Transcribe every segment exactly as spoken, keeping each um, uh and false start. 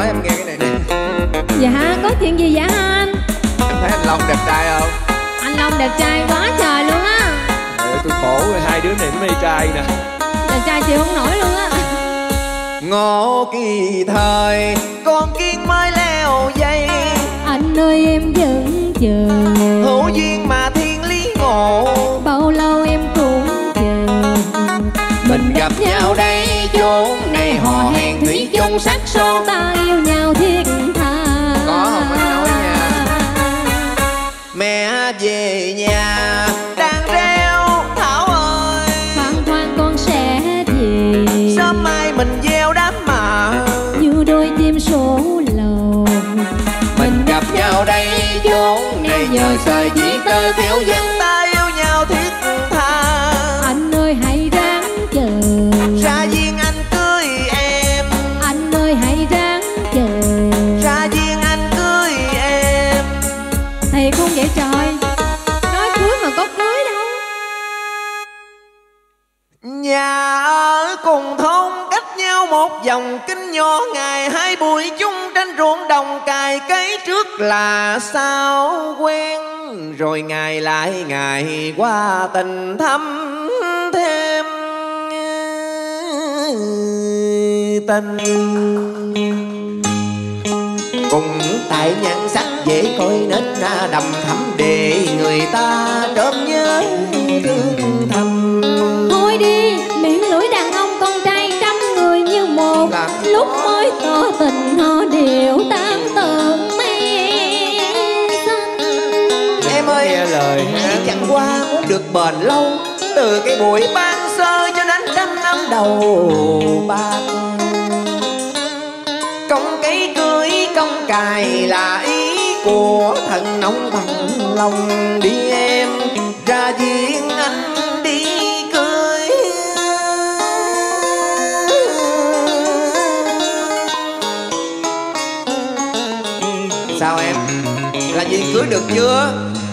nói em nghe cái này nè. Dạ có chuyện gì vậy anh? Em thấy anh Long đẹp trai không? Anh Long đẹp trai quá trời luôn á. Trời, tôi khổ rồi, hai đứa này nó mê trai nè. Đẹp trai chịu không nổi luôn á. Ngộ kỳ thời con kiến mới leo dây, Anh ơi em vẫn chờ, hữu duyên mà thiên lý ngộ. bao lâu em cũng chờ. Mình gặp nhau đây chốn này hò hẹn thủy chung sắc son. Ta yêu nhau thiết tha. Có không anh nói nha. Mẹ về nhà đang reo Thảo ơi, Khoan khoan con sẽ về, sớm mai mình gieo đám mà như đôi chim sổ lầu. mình gặp nhau đây chốn này nhờ sợi chỉ tơ kéo dân. Ta yêu nhau thiết tha. Anh ơi hãy ráng chờ, Ra duyên anh cưới em. anh ơi hãy ráng chờ. Ra duyên anh cưới em. Thì không vậy trời, nói cưới mà có cưới đâu. Nhà ở cùng thôn cách nhau một vòng kinh nhỏ, ngày hai buổi chung trên ruộng đồng cày cấy trước là sao quen, rồi ngày lại ngày qua tình thắm thêm tình. Cùng tại nhan sắc dễ coi nết na đầm thắm, để người ta chớp nhớ thương thầm. Thôi đi, miệng lưỡi đàn ông con trai trăm người như một. Làm lúc mới tỏ tình họ đều tan tợn mê xanh. Em ơi, Nghe lời chỉ chẳng qua muốn được bền lâu, từ cái buổi ban sơ cho đến trăm năm đầu bạc. Công cây cưới công cài là ý của thần nông bằng lòng. Đi em ra duyên anh đi cưới. Sao em, là duyên cưới được chưa?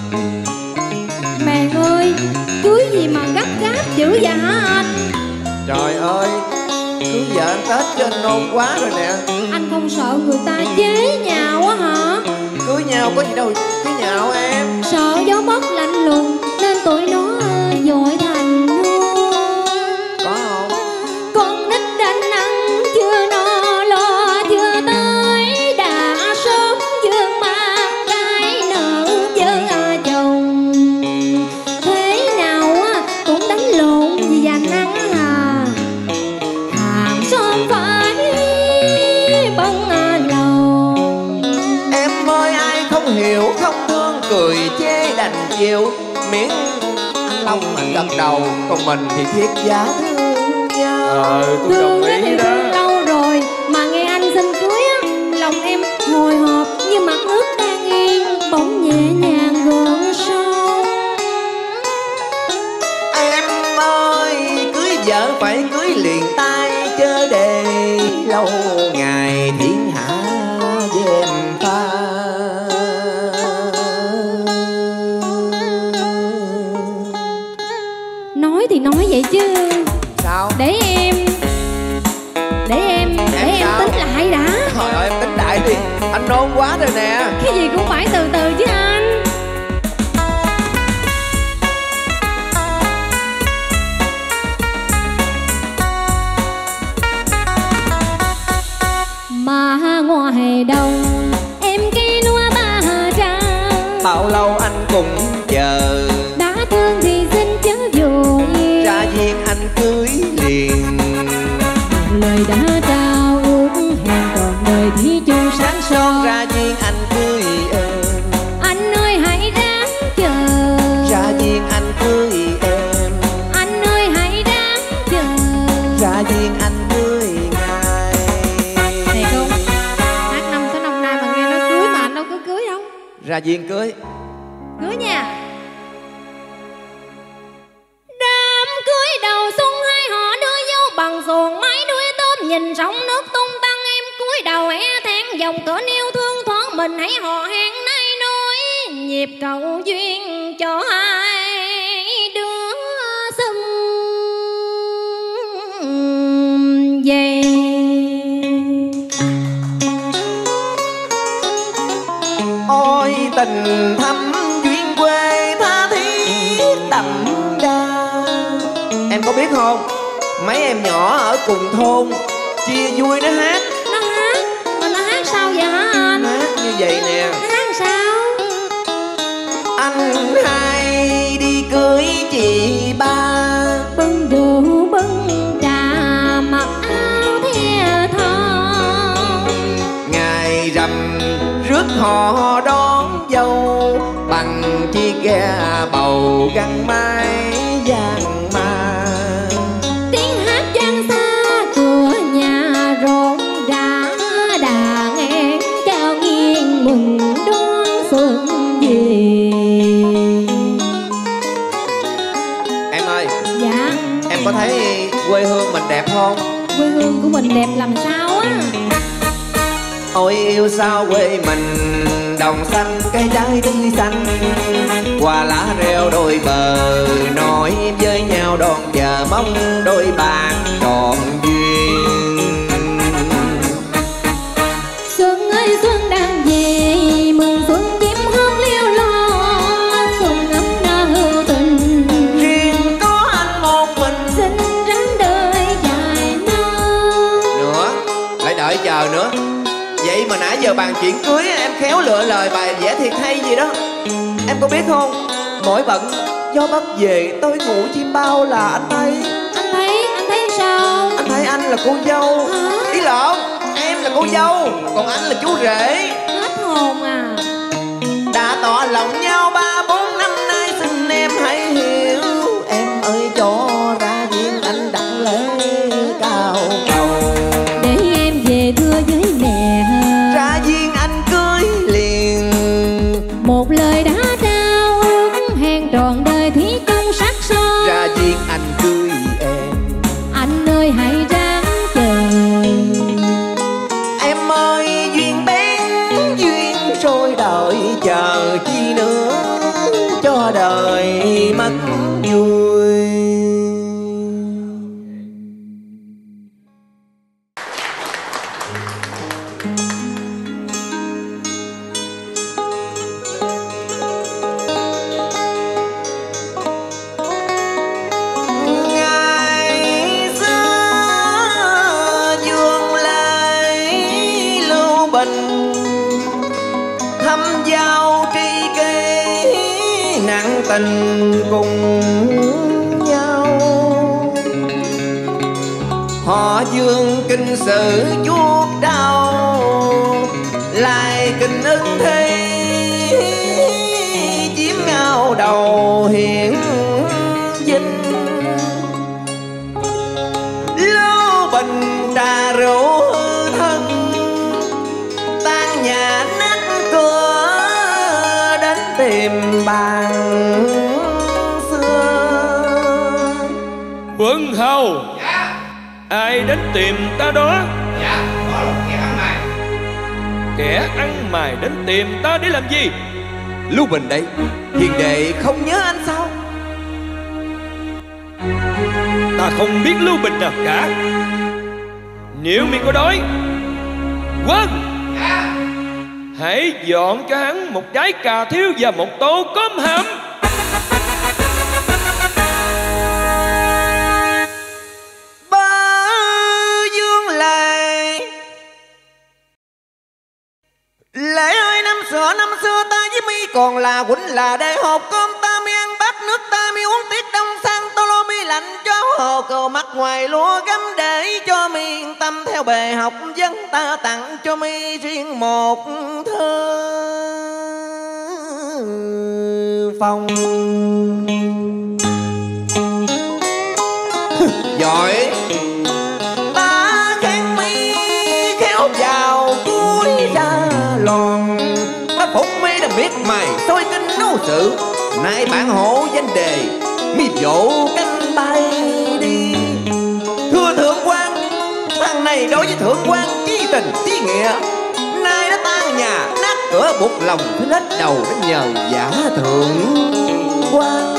Mẹ ơi, cưới gì mà gấp gáp dữ vậy hả anh? Trời ơi, cưới vợ anh Tết cho anh nôn quá rồi nè. Anh không sợ người ta chế nhạo á hả? Cưới nhau có gì đâu cưới nhạo em. Sợ gió bấc lạnh lùng nên tụi nó dội thành nôn. Có không? Con nít đánh ăn chưa no lo chưa tới, đã sớm dương mang cái nợ chớ à chồng. Thế nào á cũng đánh lộn vì dành ăn à. Hàng xóm phải bông à lòng. Em ơi ai không hiểu không thương cười chê đành chịu, miễn anh Long anh gật đầu, còn mình thì thiết giá thương nhau. Ờ, tôi Thương đồng á thì ý đó. thương lâu rồi, mà nghe anh xin cưới á, lòng em hồi hộp như mặt nước đang yên, bỗng nhẹ nhàng gợn sóng. Em ơi cưới vợ phải cưới liền tay, chớ để lâu ngày thiên hạ dèm pha. Nói thì nói vậy chứ Sao? để em để em để Em em sao? tính lại đã. Trời ơi em tính đại đi, anh nôn quá rồi nè. Cái gì cũng phải từ từ chứ anh. Mà ngoài đông em cây lúa ba trăng, Bao lâu anh cũng chờ, đã thương thì xin chớ vội. ra duyên anh cưới liền. Lời đã trao ước hẹn còn đời thì chung sáng son. Ra duyên anh cưới em. Anh ơi hãy ráng chờ, Ra duyên anh cưới em. anh ơi hãy ráng chờ. Ra duyên anh cưới ngài. Thiệt không? Hát năm tới năm nay mà nghe nói cưới mà anh đâu có cưới đâu. Ra duyên cưới. Cưới nha. Đám cưới đầu xuân hai họ đưa dâu bằng xuồng máy đuôi tôm, nhìn sóng nước tung tăng em cúi đầu é thẹn dòng cỡ yêu thương thoáng mình, hãy hò hẹn nay nối nhịp cầu duyên cho hai đứa sum vầy. có biết không, mấy em nhỏ ở cùng thôn chia vui nó hát. Nó hát? Mà nó hát sao vậy hả anh? Hát như vậy nè. Nó hát sao? Anh hai đi cưới chị ba, bưng rượu bưng trà mặc áo the thon, ngày rằm rước họ đón dâu bằng chiếc ghe bầu găng mái vàng ma. tiếng hát vang xa cửa nhà rộn rã, đàn em trao nghiêng mừng đón xuân về. Em ơi. Dạ. Em có thấy quê hương mình đẹp không? Quê hương của mình đẹp làm sao á? Ôi yêu sao quê mình đồng xanh cây trái tươi xanh, qua lá reo đôi bờ nói với nhau đón chờ mong đôi bạn trọn duyên. Xuân ơi xuân đang về, mừng xuân chim hót liêu lo, xuân ấm nở hữu tình, riêng có anh một mình xin ráng đời dài non. nữa, lại đợi chờ nữa. Vậy mà nãy giờ bàn chuyện cưới em khéo lựa lời bài vẽ thiệt hay gì đó. Em có biết không, mỗi bận gió bắc về tôi ngủ chim bao là anh thấy. Anh thấy, anh thấy sao? Anh thấy anh là cô dâu. Hả? Ý lộn, em là cô dâu, còn anh là chú rể. Hết hồn à. Đã tỏ lòng nhau ba bốn năm nay, xin em hãy hiểu. Em ơi cho ra duyên anh đặt lễ cao cầu, để em về thưa với mẹ, ra duyên anh cưới liền. một lời đã trao ước hẹn trọn đời thủy chung sắc son. Ra duyên anh cưới em, anh ơi hãy ráng chờ. em ơi duyên bén duyên trôi đợi chờ chi nữa, cho đời mất vui. Tình cùng nhau họ dương kinh sử chuốc đau, lại kinh ưng thi chiếm ngao đầu hiển vinh. Lô bình trà rượu hư thân, tan nhà nát cửa đến tìm bàn xưa. Quân hầu. Dạ. Ai đến tìm ta đó? Dạ, đó là một kẻ ăn mày. Kẻ ăn mày đến tìm ta để làm gì? Lưu Bình đây, hiền đệ không nhớ anh sao? Ta không biết Lưu Bình nào cả. Nếu mi có đói, Quân, Dạ. hãy dọn cho hắn một trái cà thiêu và một tô cơm hầm. Ba dương lệ lệ ơi, năm xưa năm xưa ta với mi còn là huynh là đệ, hộp cơm ta mi ăn bát nước ta mi uống, tiết đông sang tô lô mi lạnh cho hồ cờ mặt ngoài lúa gấm, để cho mi yên tâm theo bề học vấn. Ta tặng cho mi riêng một thơ phong. Giỏi. Ta khen mi khéo vào cuối ra lòn, ta phục mi đã biết mày soi kinh nấu sự. Nay bạn hộ danh đề mi vỗ cánh bay đi. Thưa thượng quan, thằng này đối với thượng quan chí tình chí nghĩa, nay đã tan nhà nát cửa, buộc lòng phải lết đầu đến nhờ giả thượng quan.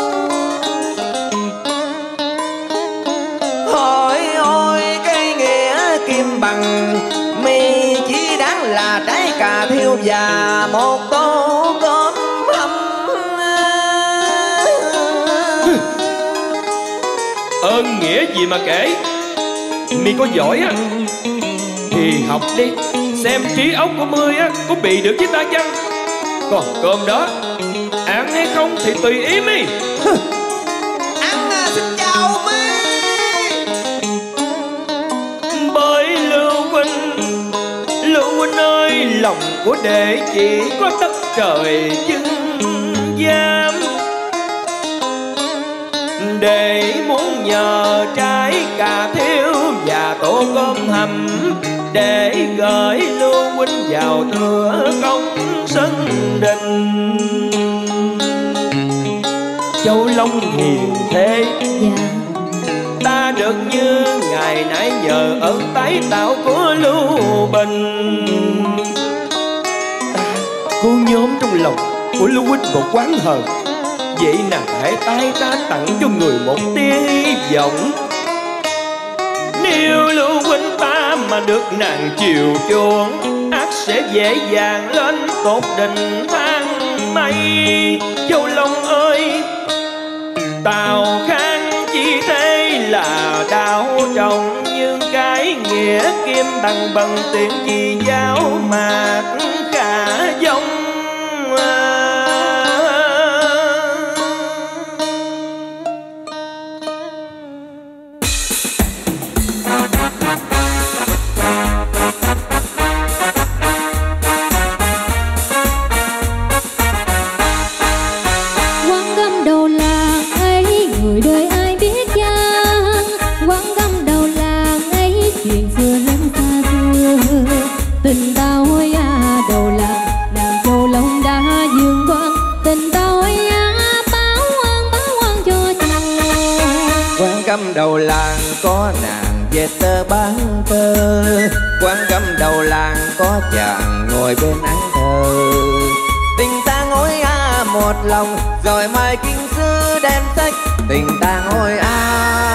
Hỏi ôi cái nghĩa kim bằng, mi chỉ đáng là trái cà thiêu và một tô cơm hầm. ơn nghĩa gì mà kể. Mi có giỏi á thì học đi, xem trí óc của mươi á có bị được với ta chăng. Còn cơm đó ăn hay không thì tùy ý mi. Ăn à, xin chào mi. Bởi Lưu huynh, Lưu huynh ơi, lòng của đệ chỉ có đất trời chứng giam. Đệ muốn nhờ trái cà thiếu và tô cơm hầm để gửi Lưu huynh vào thưa công sân đình. Châu Long hiền thế, Dạ. ta được như ngày nãy nhờ ơn tái tạo của Lưu Bình. Ta cô nhóm trong lòng của Lưu huynh một quán hờn, vậy nào hãy tay ta tặng cho người một tia hy vọng. Nếu Lưu huynh ta mà được nàng chiều chuộng, ắt sẽ dễ dàng lên tốt đình thang mây. Châu Long ơi, Tào Khang chỉ thế là đau trọng, nhưng cái nghĩa kim bằng bằng tiền chi giáo mạc khả dông. Quán găm đầu làng ấy người đời ai biết chăng? Quán găm đầu làng ấy chuyện xưa lắm xa xưa. Tình ta hối à đầu làng, nàng Châu Long đã dương quan. Tình ta hối à báo oan báo oan cho chàng. Quán cắm đầu làng có nàng về tơ bán tơ, quán cắm đầu làng có chàng ngồi bên án thờ. Tình ta ngồi a một lòng rồi mai kinh sư đem sách. Tình ta ngồi a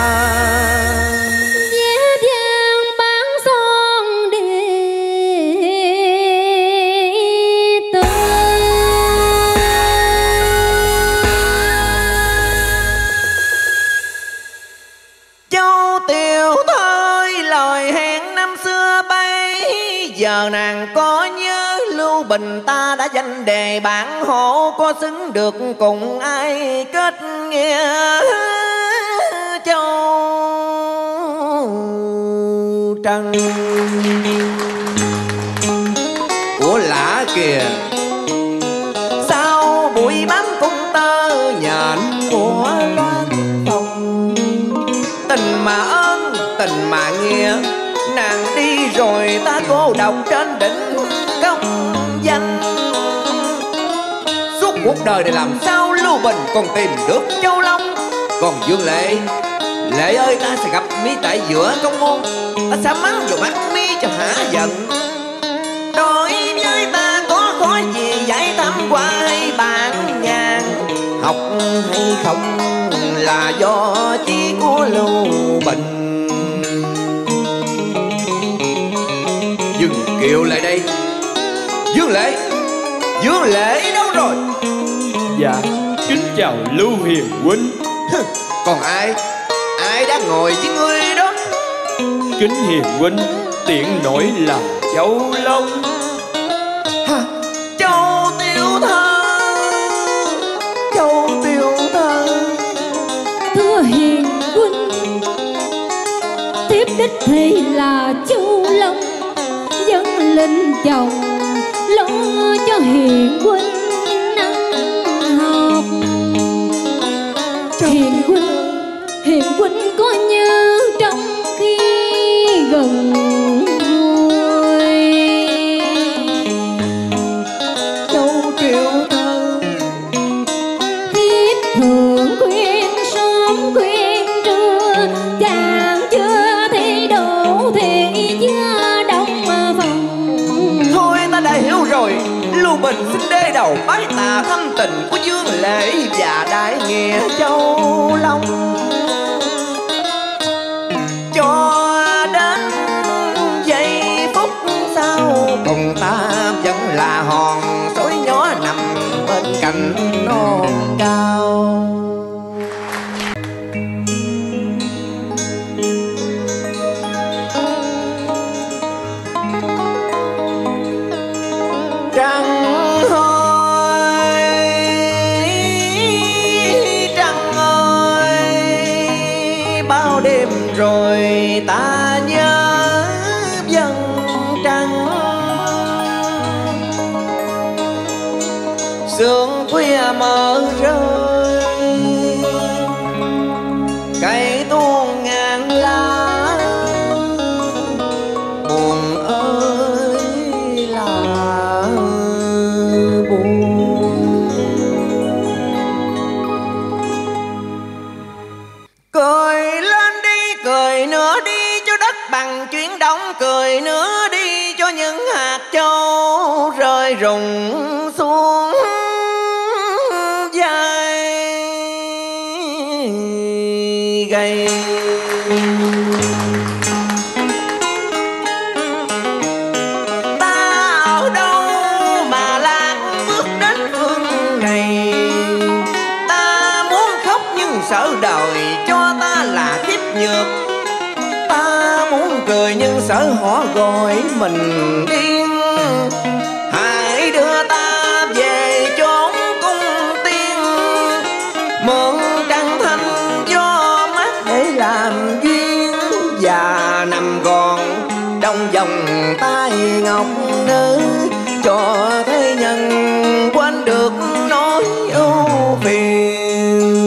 Vé vàng bán son đi tới. Châu Tiểu Thơi lời hẹn năm xưa bấy giờ nàng có nhớ Lưu Bình ta đã danh đề bản hộ, có xứng được cùng ai kết nghĩa Châu Trần. Của lạ kìa, sao bụi bám cung tơ nhện của loan phòng. Tình mà ơn, tình mà nghĩa, nàng đi rồi ta cô độc trên đỉnh công danh. Suốt cuộc đời này làm sao Lưu Bình còn tìm được Châu Long. Còn Dương Lệ, Lệ ơi, ta sẽ gặp mi tại giữa công môn, ta sẽ mắng vào mắt mi cho hả giận. Đối với ta có khó gì giải thăm qua hay bạn nhàn, học hay không là do chí của Lưu Bình. Dương Kiều lại đây. Dương Lệ, Dương Lệ đâu rồi? Dạ, kính chào Lưu Hiền huynh. Còn ai? Ai đang ngồi với ngươi đó? Kính Hiền huynh, tiện nổi là Châu Long. Hả? Châu Tiểu Thơ, Châu Tiểu Thơ. Thưa hiền huynh, tiếp đích thì là Châu Long, dân linh chồng lo cho hiền huynh ăn học. Hiền huynh, hiền huynh có nhớ trong khi gần gũi. Châu Tiểu Thơ, Thiếp thường khuyên sớm khuyên trưa, chàng chưa thi đỗ thì chưa đông phòng. thôi ta đã hiểu rồi. Lưu Bình xin đê đầu bái tạ thâm tình của Dương Lệ và đại nghĩa Châu Long. Cho đến rồi ta nhớ vầng trăng. Sương khuya mờ rơi, cây tuôn ngàn lá, buồn ơi là buồn. Cười lên đi, cười nữa đi cho đất bằng chuyển động, cười nữa đi cho những hạt châu rơi rụng xuống gầy. Ta ở đâu mà lạc bước đến phương này, ta muốn khóc nhưng sợ đời cho ta là kiếp nhược, ta muốn cười nhưng sợ họ gọi mình điên. Hãy đưa ta về chốn cung tiên, mượn trăng thanh gió mát để làm duyên, và nằm gọn trong vòng tay ngọc nữ, cho thế nhân quên được nỗi ưu phiền.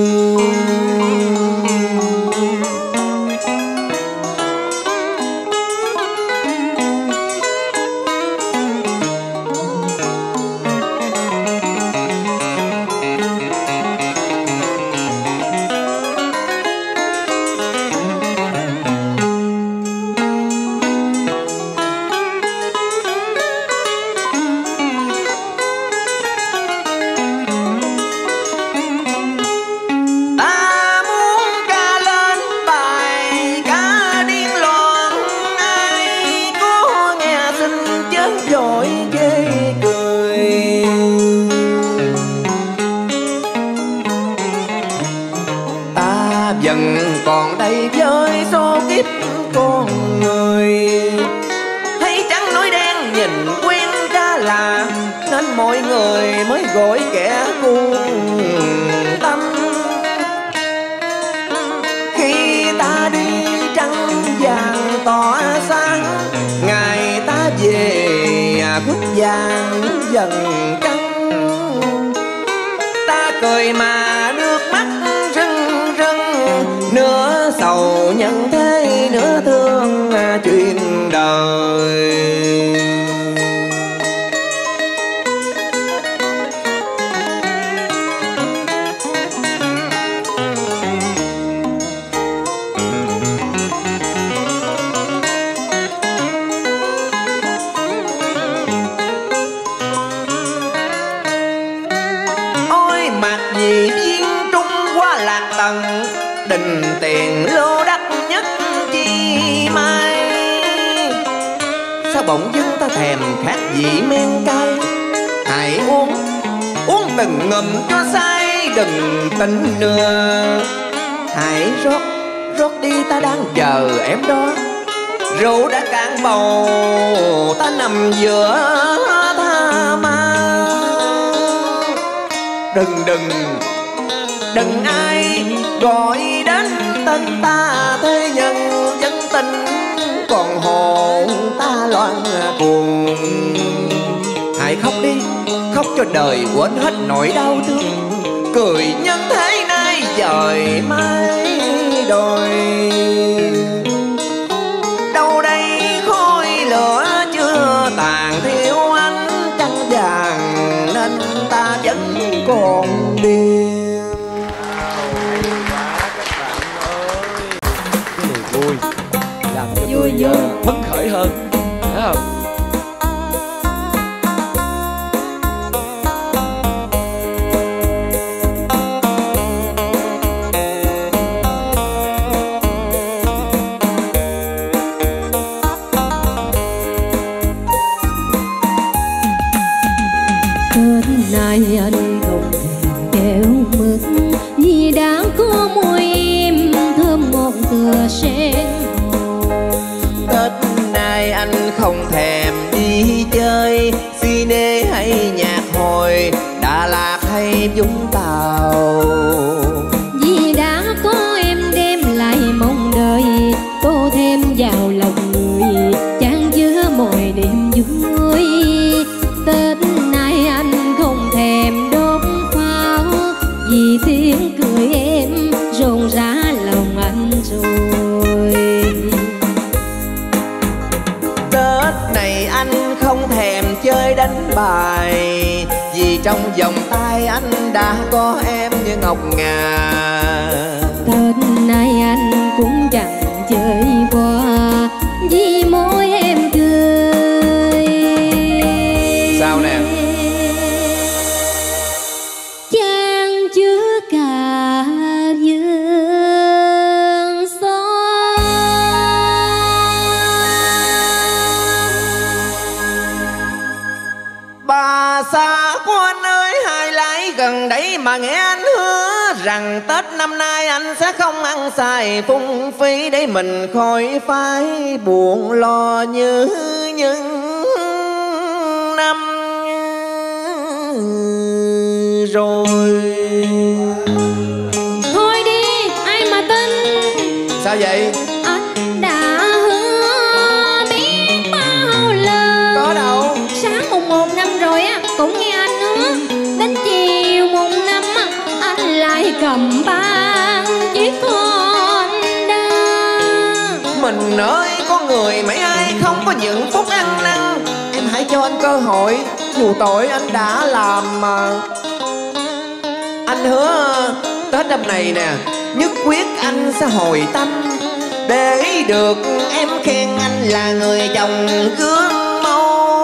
Dần còn đây với số kiếp con người, thấy trắng nói đen nhìn quen ra là, nên mọi người mới gọi kẻ cuồng tâm. Khi ta đi trăng vàng tỏa sáng, ngày ta về quốc vàng dần trăng, ta cười mà nước mắt rưng rưng, nửa sầu nhân thế nửa thương chuyện đời. Ôi mặc gì viên trung qua lạc tầng, đình tiền lô đắt nhất chi mai. Sao bỗng dưng ta thèm khát vị men cay, hãy uống uống từng ngụm cho say đừng tỉnh nửa. Hãy rót rót đi ta đang chờ em đó, rượu đã cạn bầu ta nằm giữa tha ma. Đừng đừng đừng ai gọi đến tên ta, thế nhân dân tình còn hồn ta loạn cuồng. Hãy khóc đi, khóc cho đời quên hết nỗi đau thương, cười nhân thế nay dời mai đồi. Đâu đây khói lửa chưa tàn thiếu ánh trăng vàng, nên ta vẫn còn điên. Vui, làm cho vui vui phấn khởi hơn, phải không? Tết này anh không thèm kẹo mực, vì đã có môi em thơm ngọt tựa sen. Tết nay anh không thèm bài. Vì trong vòng tay anh đã có em như ngọc ngà. Tết nay anh cũng chẳng chơi qua vì môi em cười. Sao nè? Chan chứa cả vườn son. Bà xa của anh ơi, hai lái gần đấy mà nghe anh hứa rằng Tết năm nay anh sẽ không ăn xài phung phí, để mình khỏi phải buồn lo như những năm rồi. Thôi đi, ai mà tin. Sao vậy? Anh đã hứa biết bao lần. Có đâu. Sáng mùng một năm rồi á, cũng nghe anh hứa đến chiều mùng năm á, anh lại cầm ban chiếc Honda. Mình ơi, có người mấy ai không có những phút ăn năn. Em hãy cho anh cơ hội, dù tội anh đã làm mà. Anh hứa Tết năm này nè, nhất quyết anh sẽ hồi tâm, để được em khen anh là người chồng gương mẫu.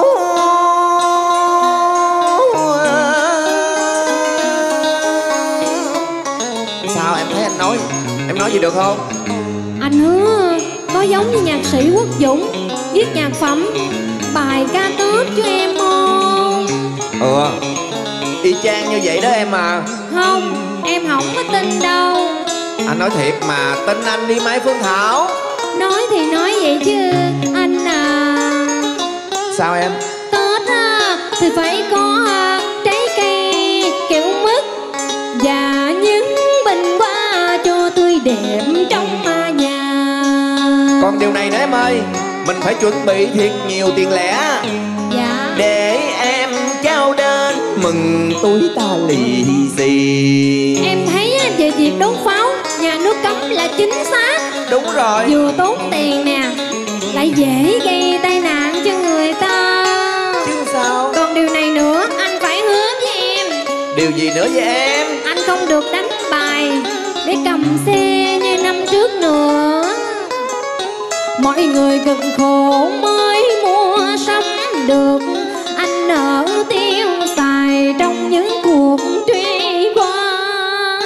Sao em thấy anh nói, em nói gì được không? Anh hứa có giống như nhạc sĩ Quốc Dũng viết nhạc phẩm bài ca Tết cho em không? Ừ, y chang như vậy đó em à. Không, em không có tin đâu. Anh nói thiệt mà, tin anh đi Mai Phương Thảo. Nói thì nói vậy chứ anh à. Sao em? Tết à, thì phải có à, trái cây kiểu mứt và những bình hoa cho tươi đẹp trong ma nhà. Còn điều này nữa em ơi, mình phải chuẩn bị thiệt nhiều tiền lẻ. Dạ. Để em trao đến mừng túi ta lì xì. Em thấy á, về việc đốt pháo nhà nước cấm là chính xác. Đúng rồi. Vừa tốn tiền nè, lại dễ gây tai nạn cho người ta. Chứ sao? Còn điều này nữa, anh phải hứa với em. Điều gì nữa với em? Anh không được đánh bài để cầm xe như năm trước nữa. Mọi người cực khổ mới mua sắm được, anh nợ tiêu xài trong những cuộc truy quan.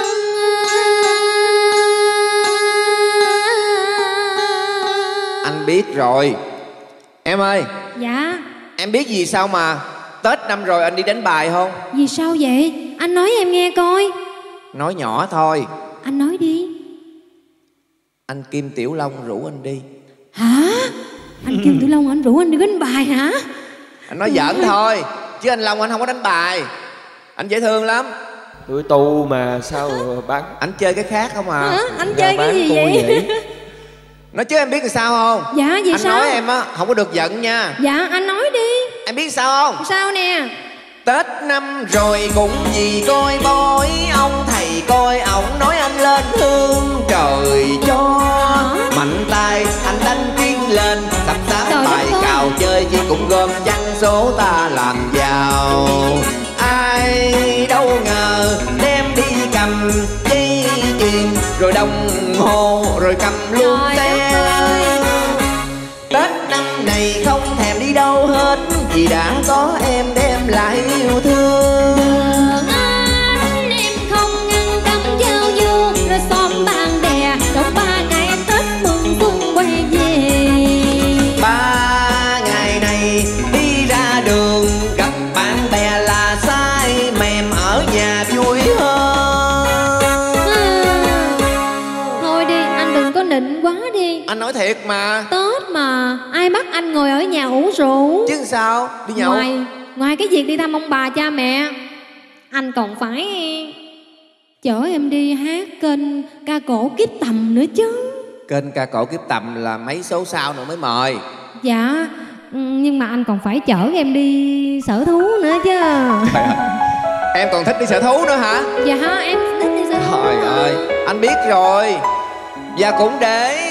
Anh biết rồi. Em ơi. Dạ. Em biết gì sao mà Tết năm rồi anh đi đánh bài không? Vì sao vậy? Anh nói em nghe coi. Nói nhỏ thôi. Anh nói đi. Anh Kim Tiểu Long rủ anh đi. Hả? Anh Kim Tiểu Long anh rủ anh đi đánh bài hả? Anh nói giỡn thôi, chứ anh Long anh không có đánh bài. Anh dễ thương lắm. Tôi tu mà sao bán. Anh chơi cái khác không à? Hả? Anh chơi cái gì vậy? vậy? Nói chứ em biết là sao không? Dạ, vì anh sao? nói em á, không có được giận nha. Dạ, anh nói đi. Em biết sao không? Sao nè? Tết năm rồi cũng vì coi bói, ông thầy coi ổng nói anh lên hương trời cho. Mạnh tay anh đánh tiếng lên, sắp sáp bài cào chơi gì cũng gom chăng số ta làm giàu. Ai đâu ngờ đem đi cầm dây chuyền, rồi đồng hồ, rồi cầm luôn xe. Tết năm này không thèm đi đâu hết, vì đã có em đem lại yêu thương. Anh em không ngăn cấm giao du, rồi xóm bạn bè trong ba ngày Tết mừng xuân quay về. Ba ngày này đi ra đường gặp bạn bè là sai, mềm ở nhà vui hơn. À, thôi đi, anh đừng có nịnh quá đi. Anh nói thiệt mà. Tết mà, ai bắt anh ngồi ở nhà uống rượu? Chứ sao, đi nhậu. Ngoài, ngoài cái việc đi thăm ông bà cha mẹ, anh còn phải chở em đi hát kênh ca cổ Kiếp Tầm nữa chứ. Kênh ca cổ Kiếp Tầm là mấy số sau nữa mới mời. Dạ, nhưng mà anh còn phải chở em đi sở thú nữa chứ. Em còn thích đi sở thú nữa hả? Dạ, em thích đi sở thú. Trời ơi, anh biết rồi. Và cũng để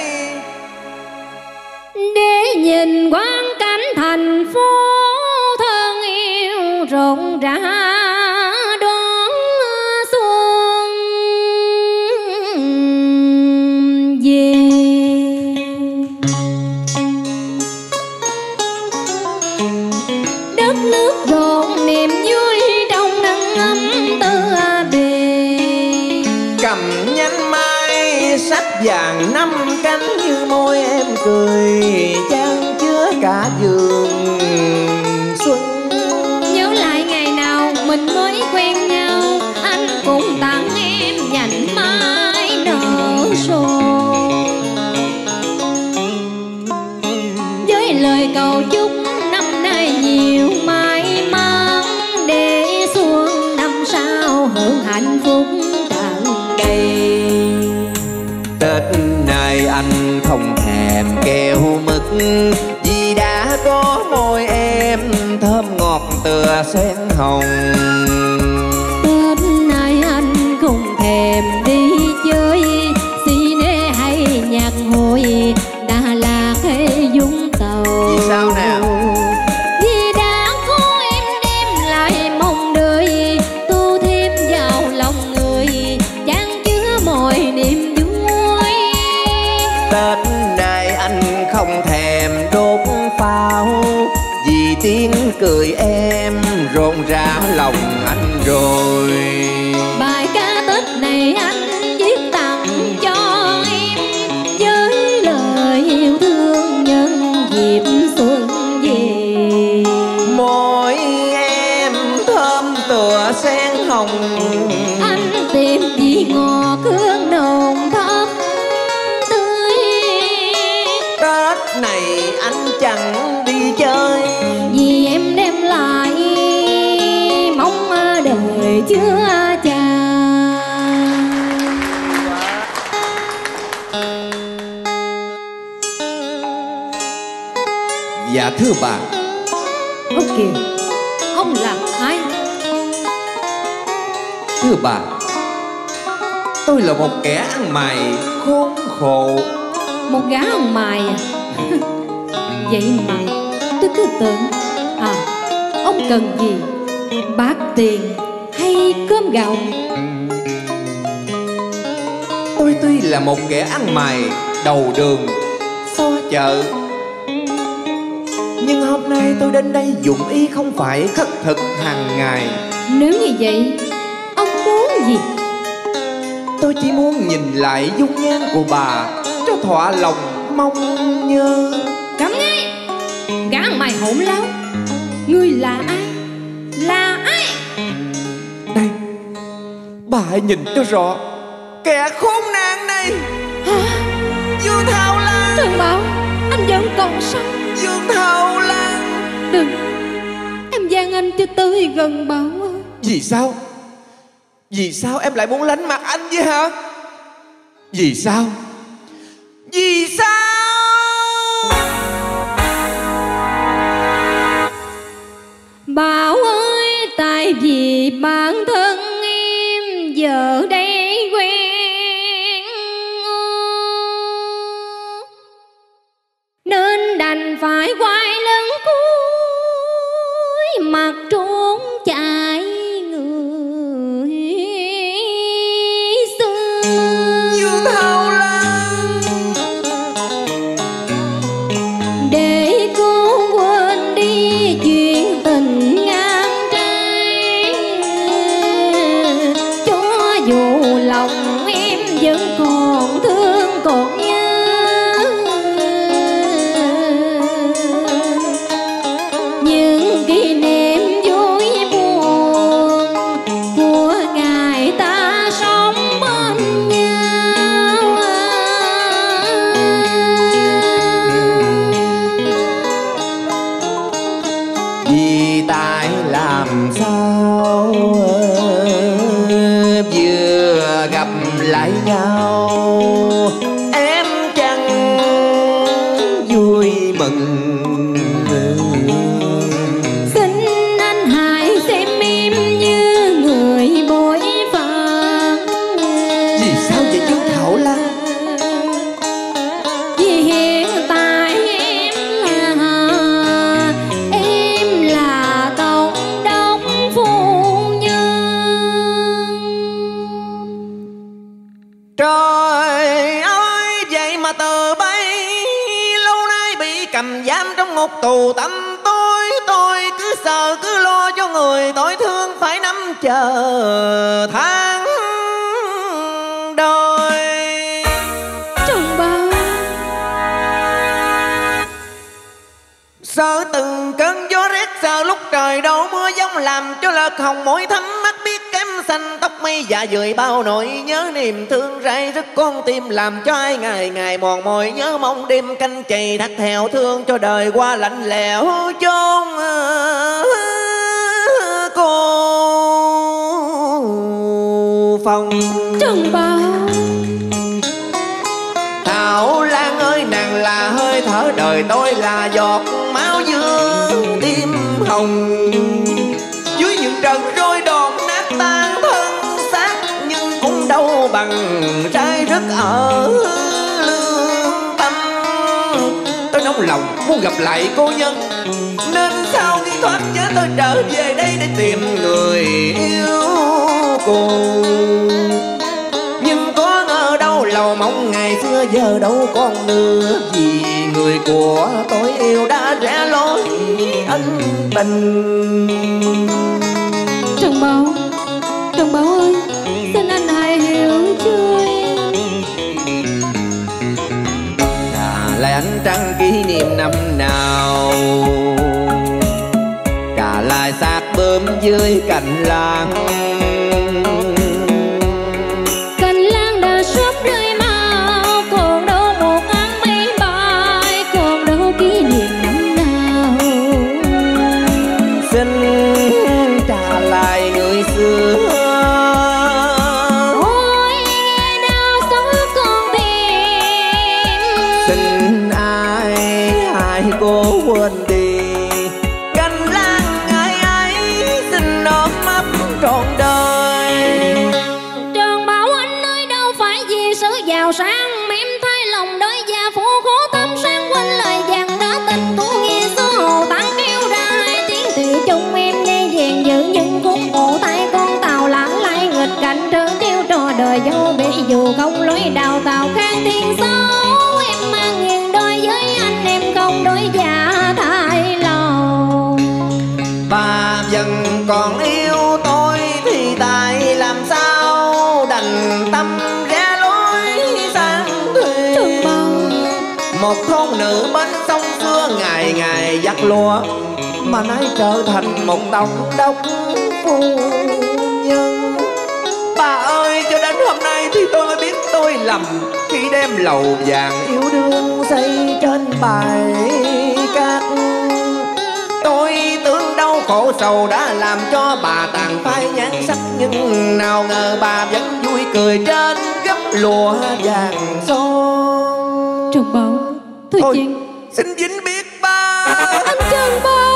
Để nhìn quang cảnh thành phố thân yêu cánh mai sắc vàng năm cánh, như môi em cười chan chứa cả vườn xuân. Nhớ lại ngày nào mình mới quen nhau, anh cũng tặng em nhành mai nở sồn, với lời cầu chúc năm nay nhiều may mắn, để xuân năm sau hưởng hạnh phúc tràn đầy. Tết này anh không thèm keo mực, vì đã có môi em thơm ngọt tựa sen hồng. Tết này anh không thèm đi chơi cine hay nhạc hội, Đà Lạt hay Vũng Tàu. Vì sao nào? Vì đã có em đem lại mong đợi, tô thêm vào lòng người chan chứa mọi niềm vui. Tết này anh không thèm đốt pháo, vì tiếng cười em rộn rã lòng anh rồi. Bài ca Tết này anh viết tặng cho em, với lời yêu thương nhân dịp xuân về. Môi em thơm tựa sen hồng, Anh tìm vị ngọt hương nồng thắm tươi. Tết này anh chẳng đi chơi, Vì em đem lại mong đời chưa chàn. Dạ thưa bà. Ôi kìa, ông là ai? Thưa bà, tôi là một kẻ ăn mày khốn khổ. Một gã ăn mày à? Vậy mà tôi cứ tưởng, à, ông cần gì? Bạc tiền hay cơm gạo? Tôi tuy là một kẻ ăn mày đầu đường xó chợ, nhưng hôm nay tôi đến đây dụng ý không phải khất thực hàng ngày. Nếu như vậy, ông muốn gì? Tôi chỉ muốn nhìn lại dung nhan của bà cho thỏa lòng mong nhớ. Cấm ngay! Gã ăn mày hỗn láo! Ngươi là ai? Là ai? Đây, bà hãy nhìn cho rõ kẻ khốn nạn này. Hả? Dương Thao Lan! Trần Bảo, anh vẫn còn sống. Dương Thao Lan! Đừng! Em gian anh cho tới gần Bảo. Vì sao? Vì sao em lại muốn lánh mặt anh vậy hả? Vì sao? Vì sao? Bảo ơi, tại vì bản thân em giờ đây quen, nên đành phải quay lưng cúi mặt trốn chạy người xưa. Dương Thao Lan! Để cô quên đi chuyện tình ngang trái, cho dù lòng em vẫn còn thương còn nhớ, những kỷ niệm vui buồn của ngày ta sống bên nhau. Vì tại làm sao vừa gặp lại nhau em chẳng vui mừng. Xin anh hãy xem em như người bội phận. Vì sao vậy Dương Thảo Lan? Vì hiện tại em là em là tổng đốc phu nhân. Trời ơi, vậy mà từ bấy lâu nay bị cầm giam trong một tù tăm tối, tôi cứ sợ cứ lo cho người tôi thương phải nắm chờ tháng đời. làm cho lợt hồng mỗi thắm mắt biết kém xanh, tóc mây dạ dời bao nỗi nhớ niềm thương rải rứt con tim, làm cho ai ngày ngày mòn mỏi nhớ mong đêm canh chày thắt theo thương cho đời qua lạnh lẽo chốn cô phòng. Trần Bảo, Thảo Lan ơi, nàng là hơi thở đời tôi, là giọt máu dương tim hồng. Dưới những trận rối đòn nát tan thân xác, nhưng cũng đâu bằng trái đất ở lương tâm. Tôi nóng lòng muốn gặp lại cô nhân, nên sau khi thoát chết tôi trở về đây để tìm người yêu cùng. Nhưng có ngờ đâu lầu mong ngày xưa giờ đâu còn nữa, vì người của tôi yêu đã rẽ lối ân tình. Trần Bảo, Trần Bảo ơi, xin anh hãy hiểu cho em. Đã lại ánh trăng kỷ niệm năm nào, cả lại xác bướm dưới cành lan. Cành lan đã sớm rơi mau, còn đâu một áng mây bay, còn đâu kỷ niệm năm nào. Xin trả lại người xưa, ôi đau xót con tim. xin ai ai cố quên đi. Cành lan ngày ấy xin ôm ấp trọn đời. Trần Bảo anh ơi, đâu phải vì sự giàu sang mà em thay lòng đôi già phụ khổ tâm sang, quên lời dặn đã tình tu nghe số hồ tán kêu ra hai tiếng tùy chung em dây vàng giữ những khúc cổ tay con tàu lãng lai nghịch cảnh trớ trêu trò đời vô bị dù không lối đào tàu khang thiên xấu. Em mang nghiền đôi với anh em không đôi già thay lòng. Bà vẫn còn yêu tôi thì tại làm sao đành tâm rẽ lối sang thuyền. Trần Bảo, Một thôn nữ bên sông xưa ngày ngày dắt lúa, mà nay trở thành một tổng đốc phu nhân. Bà ơi, cho đến hôm nay thì tôi mới biết tôi lầm khi đem lầu vàng yêu đương xây trên bãi cát. Tôi tưởng đau khổ sầu đã làm cho bà tàn phai nhan sắc, nhưng nào ngờ bà vẫn vui cười trên gấp lụa vàng son. Trần Bảo, thôi Thôi, chuyện xin dính biết ba. anh Trần Bảo.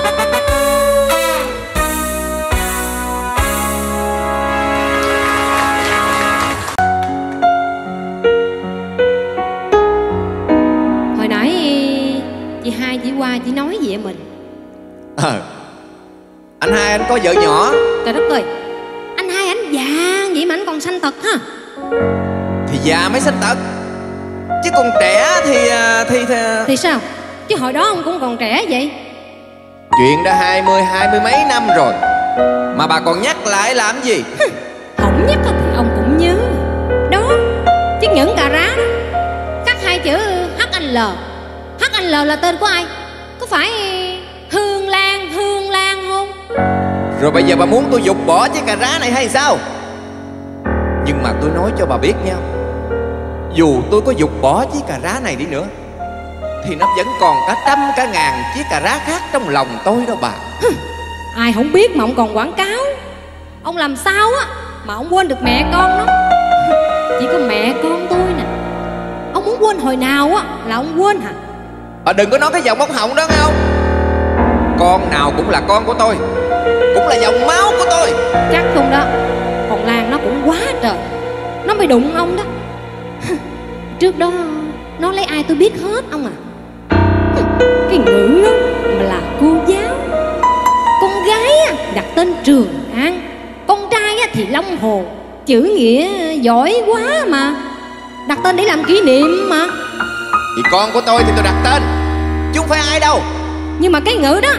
Hồi nãy chị hai chị qua chị nói gì vậy mình? Ờ, anh hai anh có vợ nhỏ. Trời đất ơi, anh hai anh già vậy mà anh còn sanh tật ha. Thì già mới sanh tật, chứ còn trẻ thì thì thì, Thì sao? Chứ hồi đó ông cũng còn trẻ vậy. chuyện đã hai mươi hai mươi mấy năm rồi mà bà còn nhắc lại làm gì? Không nhắc thì ông cũng nhớ. Đó, chiếc nhẫn cà rá đó, khắc hai chữ hát en lờ. hát en lờ là tên của ai? Có phải Hương Lan, Hương Lan không? Rồi bây giờ bà muốn tôi dục bỏ chiếc cà rá này hay sao? Nhưng mà tôi nói cho bà biết nha, dù tôi có dục bỏ chiếc cà rá này đi nữa thì nó vẫn còn cả trăm cả ngàn chiếc cà rá khác trong lòng tôi đó bà. Ai không biết mà ông còn quảng cáo. Ông làm sao á mà ông quên được mẹ con nó. Chỉ có mẹ con tôi nè. Ông muốn quên hồi nào á là ông quên hả? Bà đừng có nói cái dòng bốc họng đó nghe không? Con nào cũng là con của tôi, cũng là dòng máu của tôi. Chắc không đó. Còn Lan nó cũng quá trời, nó mới đụng ông đó. Trước đó nó lấy ai tôi biết hết ông à. Cái ngữ đó mà là cô giáo. Con gái á, đặt tên Trường An, con trai á, thì Long Hồ. Chữ nghĩa giỏi quá mà. Đặt tên để làm kỷ niệm mà. Thì con của tôi thì tôi đặt tên, chứ không phải ai đâu. Nhưng mà cái ngữ đó,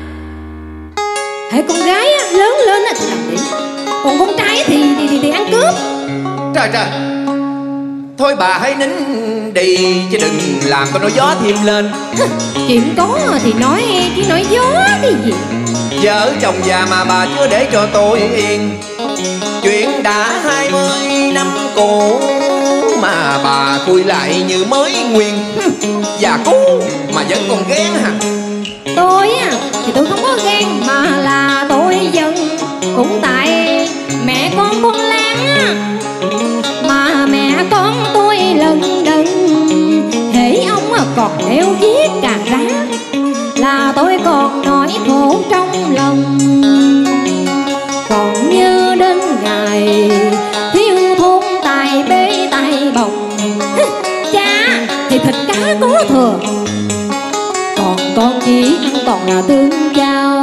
hệ con gái á, lớn lên á, thì làm điểm, còn con trai á, thì, thì, thì, thì ăn cướp. Trời trời, thôi bà hãy nín đi chứ đừng làm con nói gió thêm lên. Chuyện có thì nói, chứ nói gió cái gì. Vợ chồng già mà bà chưa để cho tôi yên. Chuyện đã hai mươi năm cũ mà bà khui lại như mới nguyên. Già cũ mà vẫn còn ghen hả? Tôi á thì tôi không có ghen, mà là tôi giận. Cũng tại mẹ con con Lan á, mà mẹ con tôi lần đần. Hễ ông còn đeo viết cà rá là tôi còn nỗi khổ trong lòng. Còn nhớ đến ngày thiếu thốn tài bê tài bồng, cha thì thịt cá có thừa, còn con chỉ ăn còn là tương giao.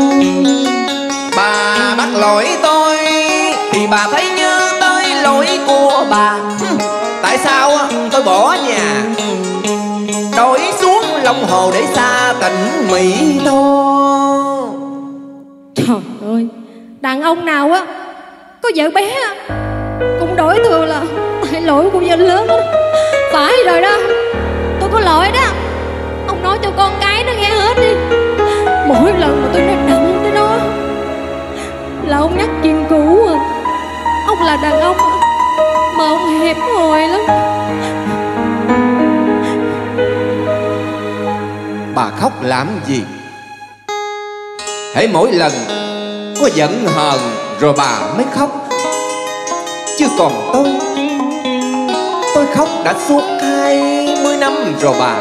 Bà bắt lỗi tôi thì bà thấy nhớ tới lỗi của bà. Tại sao tôi bỏ nhà đổi xuống Long Hồ để xa tỉnh Mỹ Tho? Trời ơi, đàn ông nào á có vợ bé cũng đổi thừa là tại lỗi của vợ lớn đó. Phải rồi đó, tôi có lỗi đó. Ông nói cho con cái nó nghe hết đi. Mỗi lần mà tôi nói nặng tới nó là ông nhắc chuyện cũ à. Ông là đàn ông mà ông hẹp hòi lắm. Bà khóc làm gì? Hễ mỗi lần có giận hờn rồi bà mới khóc. Chứ còn tôi Tôi khóc đã suốt hai mươi năm rồi bà.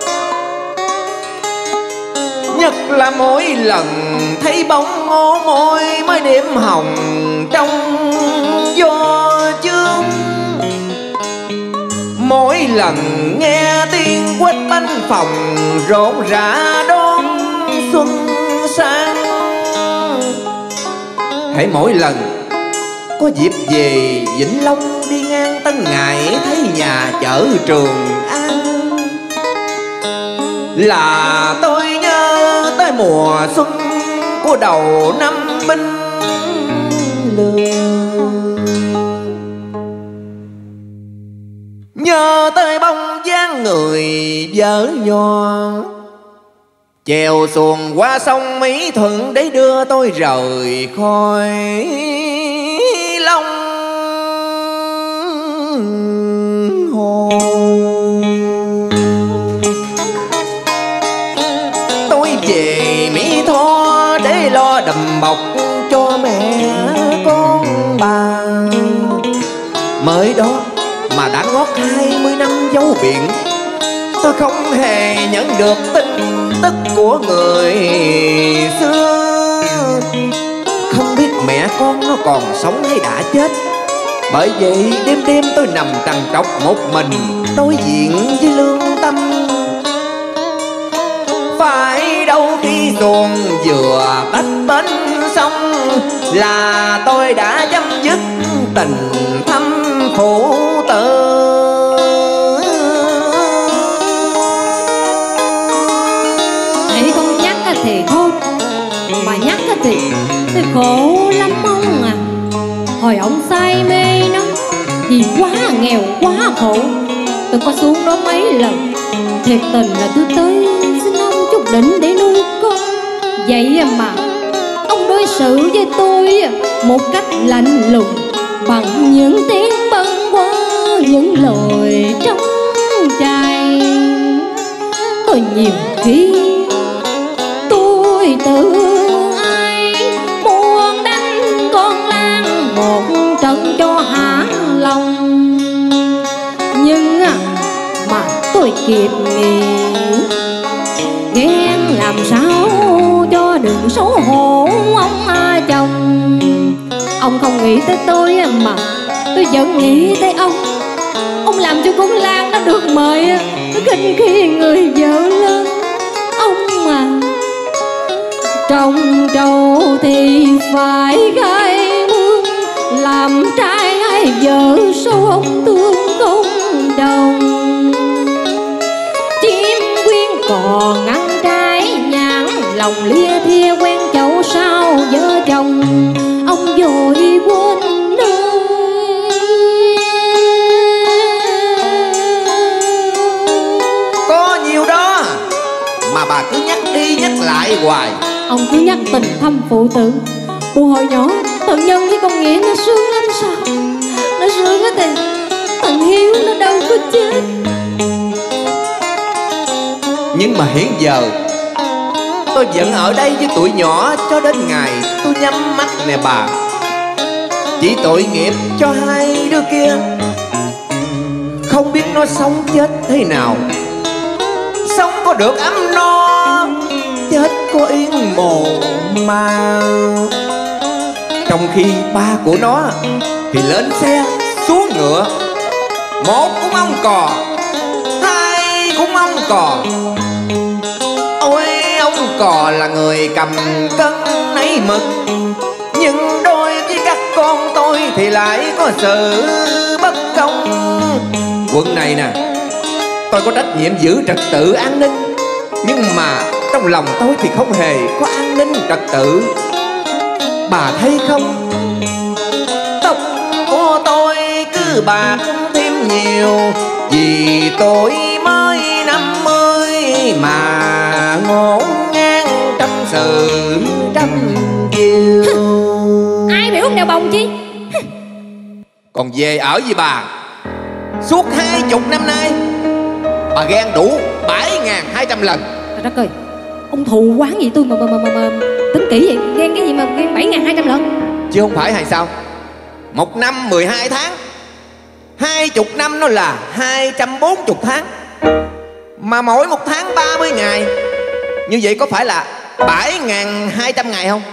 Nhất là mỗi lần thấy bóng ngó môi mới đêm hồng trong gió chương. Mỗi lần nghe tiếng quét bánh phòng rộn rã đón xuân sang. Hãy mỗi lần có dịp về Vĩnh Long đi ngang Tân Ngãi thấy nhà chợ Trường An là tôi nhớ tới mùa xuân của đầu năm Binh Lương. Nhớ tới bóng dáng người vợ nhỏ chèo xuồng qua sông Mỹ Thuận để đưa tôi rời khỏi Long Hồ. Tôi về Mỹ Tho để lo đầm bọc cho mẹ con bà. Mới đó mà đã ngót hai mươi năm dấu biển, tôi không hề nhận được tin tức của người xưa. Không biết mẹ con nó còn sống hay đã chết. Bởi vậy đêm đêm tôi nằm trằn trọc một mình đối diện với lương tâm. Phải đâu khi xuồng vừa tách bến sông là tôi đã chấm dứt tình thâm phụ tử. Hãy không nhắc thì thôi, mà nhắc thì tôi khổ lắm ông à. Hồi ông say mê nó vì quá nghèo quá khổ, tôi có xuống đó mấy lần. Thiệt tình là tôi tới xin ông chút đỉnh để nuôi con. Vậy mà ông đối xử với tôi một cách lạnh lùng, bằng những tiếng bâng quơ, những lời trong trai. Tôi nhiều khi tôi tự ai muốn đánh con Lan một trận cho hả lòng. Nhưng mà tôi kịp nghĩ ghen làm sao cho đừng xấu hổ ông à chồng. Ông không nghĩ tới tôi mà tôi vẫn nghĩ tới ông. Ông làm cho con Lan nó được mời khinh khi người vợ lớn. Ông mà trồng trầu thì phải gai mương, làm trai hay vợ sao ông tương công đồng. Chim quyên còn ăn trái nhãn, lòng lia thia quen chậu sao vợ chồng ông vội quên nơi. Có nhiều đó mà bà cứ nhắc đi nhắc lại hoài. Ông cứ nhắc tình thâm phụ tử. Cô hồi nhỏ thằng Nhân với con Nghĩa nó sướng lắm sao? Nó sướng á thì thằng Hiếu nó đâu có chết. Nhưng mà hiện giờ tôi vẫn ở đây với tụi nhỏ cho đến ngày tôi nhắm mắt nè bà. Chỉ tội nghiệp cho hai đứa kia, không biết nó sống chết thế nào. Sống có được ấm no, chết có yên mồ mà. Trong khi ba của nó thì lên xe xuống ngựa. Một cũng ong cò, hai cũng ong cò. Ôi ông cò là người cầm cân nấy mực, nhưng đối với các con tôi thì lại có sự bất công. Quận này nè, tôi có trách nhiệm giữ trật tự an ninh, nhưng mà trong lòng tôi thì không hề có an ninh trật tự. Bà thấy không, tóc của tôi cứ bạc thêm nhiều, vì tôi mới năm mươi mà ngổn ngang trăm sự trăm chiều. Ai biểu ông đeo bồng chi? Còn về ở với bà suốt hai chục năm nay, bà ghen đủ bảy ngàn hai trăm lần. Trời đất ơi, ông thù quán gì tôi mà mà mà, mà, mà tính kỹ vậy? Ghen cái gì mà ghen bảy ngàn hai trăm lần? Chứ không phải hay sao? Một năm mười hai tháng, hai chục năm nó là hai trăm bốn mươi tháng, mà mỗi một tháng ba mươi ngày. Như vậy có phải là bảy ngàn hai trăm ngày không?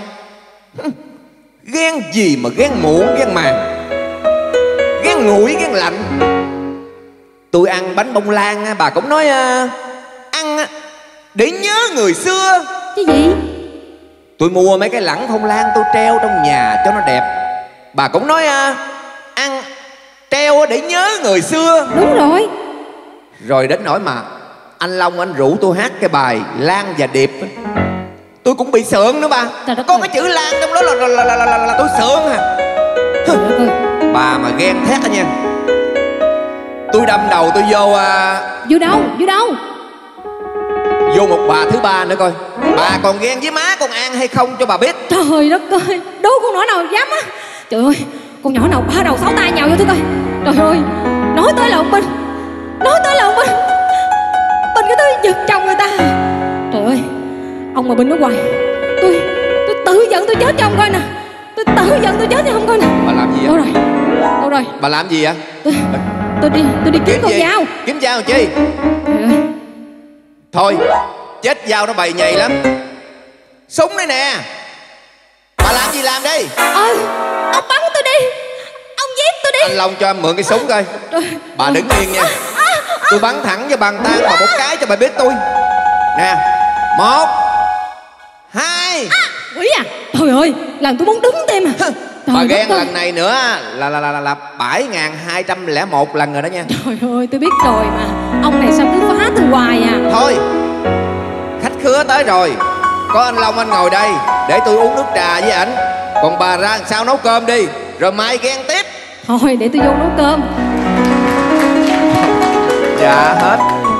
Ghen gì mà ghen muộn ghen màng, ghen nguội ghen lạnh. Tôi ăn bánh bông lan, bà cũng nói uh, ăn để nhớ người xưa. Cái gì? Tôi mua mấy cái lẵng phong lan tôi treo trong nhà cho nó đẹp. Bà cũng nói uh, ăn treo để nhớ người xưa. Đúng rồi. Rồi đến nỗi mà anh Long anh rủ tôi hát cái bài Lan và Điệp, tôi cũng bị sượng nữa bà. Có cái chữ Lan trong đó là, là, là, là, là, là, là tôi sượng à. Bà mà ghen thét đó nha, tôi đâm đầu tôi vô uh... Vô đâu? Vô đâu? Vô một bà thứ ba nữa coi bà còn ghen với má con An hay không cho bà biết. Trời đất ơi, đố con nhỏ nào dám á. Trời ơi, con nhỏ nào ba đầu sáu tay nhào vô tôi coi. Trời ơi, nói tới là ông Binh, nói tới là ông Binh Binh cái thứ giật chồng người ta. Trời ơi, ông mà Binh nó hoài, Tôi tôi tự giận tôi chết cho ông coi nè. Tôi tự giận tôi chết cho ông coi nè. Bà làm gì vậy? Đâu rồi? Đâu rồi? Bà làm gì vậy? Tôi, tôi đi tôi đi kiếm, kiếm con gì? Dao. Kiếm dao làm chi? Trời ơi. Thôi, chết dao nó bầy nhầy lắm. Súng đây nè. Bà làm gì làm đi? Ơi, ông bắn tôi đi, ông giết tôi đi. Anh Long cho em mượn cái súng coi. Trời. Bà đứng yên nha. Tôi bắn thẳng cho bàn tay bà một cái cho bà biết tôi. Nè, một, hai. À, quỷ à. Trời ơi, làm tôi muốn đứng tim à. Bà ghen lần này nữa là là là là, là bảy ngàn hai trăm lẻ một lần rồi đó nha. Trời ơi, tôi biết rồi mà. Ông này sao cứ phá tôi hoài à. Thôi, khách khứa tới rồi, có anh Long anh ngồi đây để tôi uống nước trà với ảnh. Còn bà ra làm sao nấu cơm đi, rồi mai ghen tiếp. Thôi để tôi vô nấu cơm. Dạ hết.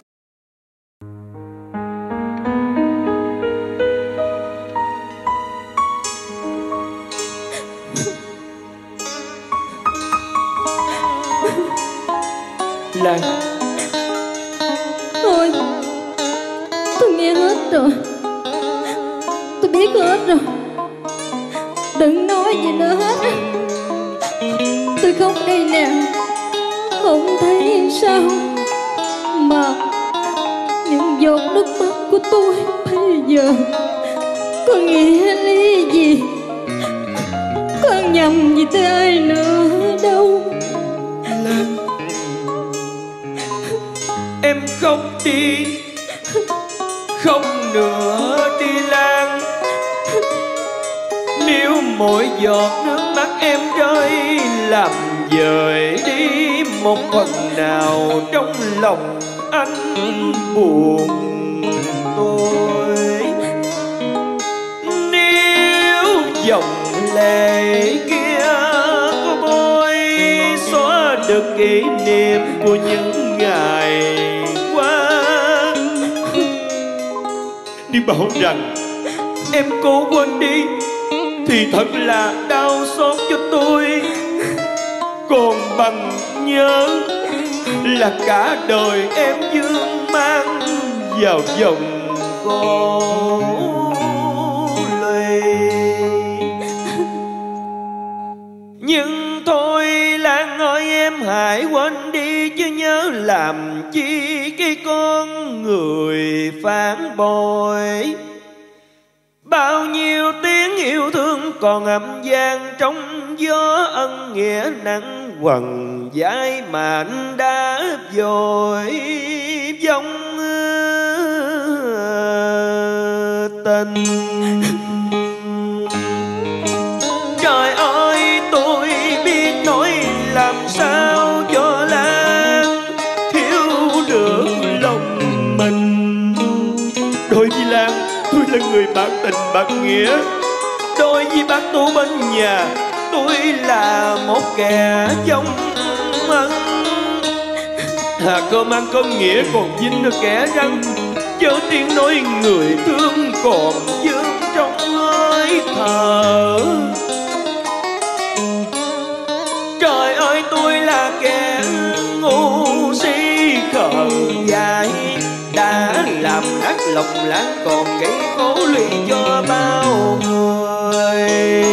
Lan. Thôi, tôi nghe hết rồi, tôi biết hết rồi. Đừng nói gì nữa hết. Tôi khóc đây nè, không thấy sao mà những giọt nước mắt của tôi bây giờ có nghĩa lý gì, có nhầm gì tới ai nữa đâu. Lan, em khóc đi, khóc nữa đi Lan. Nếu mỗi giọt nước mắt em rơi làm dời đi một phần nào trong lòng anh buồn tôi. Nếu dòng lệ kia có bôi xóa được kỷ niệm của những ngày qua, đi bảo rằng em cố quên đi thì thật là đau xót cho tôi. Còn bằng nhớ là cả đời em vương mang vào vòng khổ lệ. Nhưng thôi Lan ơi, em hãy quên đi chứ nhớ làm chi cái con người phản bội. Bao nhiêu tiếng yêu thương còn âm vang trong gió, ân nghĩa nặng quần vai mà anh đã vội vong tình. Trời ơi, tôi biết nói làm sao cho Lan hiểu được lòng mình. Đối với Lan, tôi là người bạn tình bạn nghĩa. Đối với bác Tú bên nhà, tôi là một kẻ dông ân. Hà cơm ăn cơm nghĩa còn dính được kẻ răng, chớ tiếng nói người thương còn vương trong hơi thở. Trời ơi, tôi là kẻ ngu si khờ dại, đã làm nát lòng Lan còn gây khổ lụy cho bao người.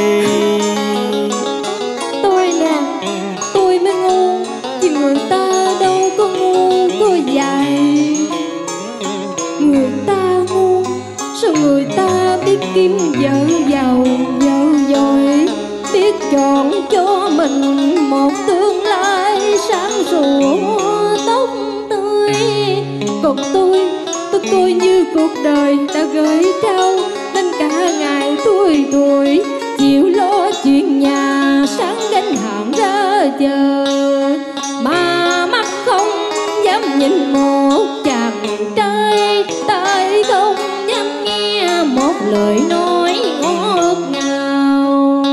Tôi nè, tôi mới ngu, vì người ta đâu có ngu có dại. Người ta ngu, sao người ta biết kiếm vợ giàu vợ giỏi, biết chọn cho mình một tương lai sáng sủa tóc tươi. Còn tôi, tôi coi như cuộc đời đã gửi trao, nên cả ngày tôi tuổi chịu lo chuyện nhà, sáng gánh hàng ra chờ mà mắt không dám nhìn một chàng trai, tai không dám nghe một lời nói ngọt ngào.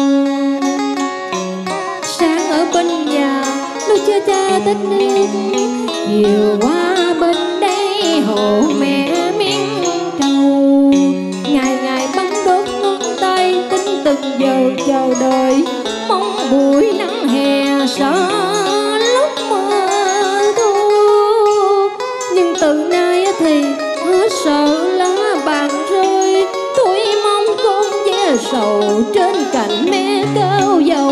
Sáng ở bên nhà nuôi cho cha tết nước, chiều qua bên đây hộ mẹ miếng trầu. Ngày ngày bắn đốt ngón tay tính từng giờ chờ đợi, mong buổi nắng hè sợ lúc mưa thu. Nhưng từ nay thì hết sợ lá bàn rơi, tôi mong con ve sầu trên cành me cao vọng.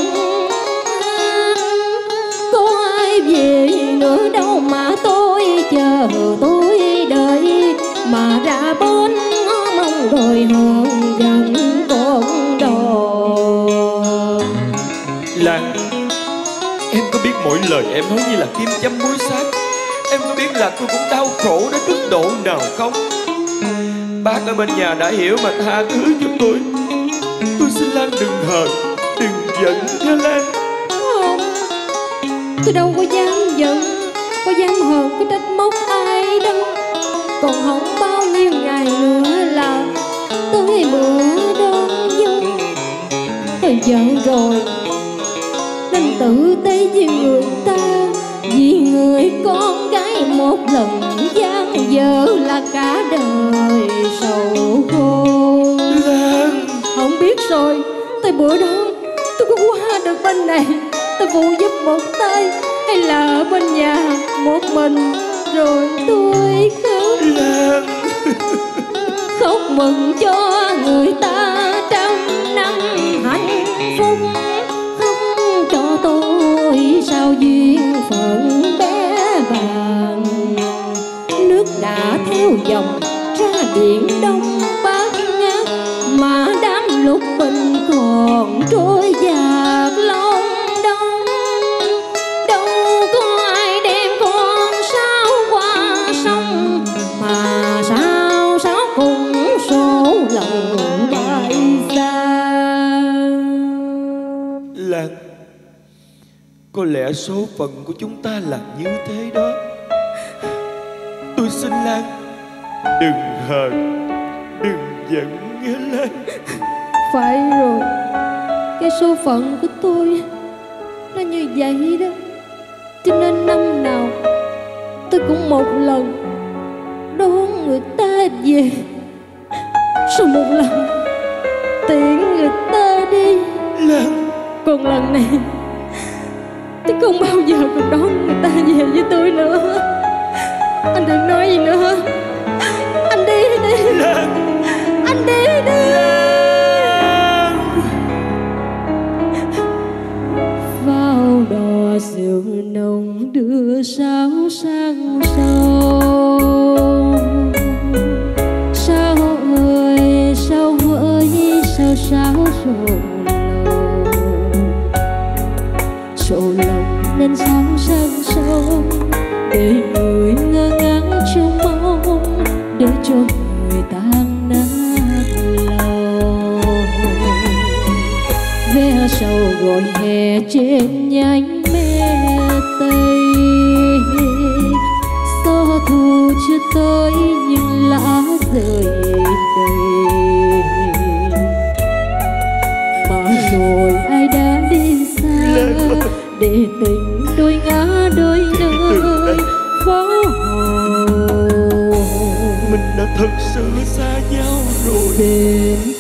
Có ai về nữa đâu mà tôi chờ, tôi đợi mà ra bên ngó mong rồi hờn giận con đò. Lan, em có biết mỗi lời em nói như là kim châm muối sát? Em có biết là tôi cũng đau khổ đến mức độ nào không? Bác ở bên nhà đã hiểu mà tha thứ cho tôi. Tôi xin Lan đừng hờn, đừng giận nha Lan. Không, tôi đâu có dám giận, có dám hờn cái trách móc ai đâu. Còn không bao nhiêu ngày nữa là tới bữa đón dâu. Tôi giận rồi nên tự tay với người ta, vì người con gái một lần gian vợ là cả đời sầu khổ. Lan, Không biết rồi, tới bữa đó tôi có qua được bên này, tôi phụ giúp một tay, hay là ở bên nhà một mình rồi tôi khóc. Lan, Khóc mừng cho người ta trăm năm hạnh phúc, không cho tôi sao duyên phận bé bàng. Nước đã theo dòng ra biển đông bát ngát, mà đám lục bình còn trôi dạt long đông. Đâu có ai đem con sao qua sông, mà sao sao cùng số lòng bay xa. Lan, có lẽ số phận của chúng ta là như thế đó. Tôi xin Lan đừng hờn, đừng giận nghe Lan. Phải rồi, cái số phận của tôi nó như vậy đó. Cho nên năm nào tôi cũng một lần đón người ta về. Sau một lần tiễn người ta đi. Lan, còn lần này tôi không bao giờ còn đón người ta về với tôi nữa. Anh đừng nói gì nữa. Anh đi đi. Lan, Anh đi đi. Lan. Vào đò rượu nồng đưa sao sang sâu. Sao ơi sao ơi sao sao sầu lòng. Sầu lòng nên sao sang sâu. Để người ngơ ngác trong mong. Để cho người tan nát lòng. Ve sầu gọi hè trên nhánh me tây. Gió thu chưa tới nhưng lá rơi đầy. Mà rồi ai đã đi xa. Để tình đôi ngã đôi nơi phố hồ. Mình đã thật sự xa nhau rồi. Đêm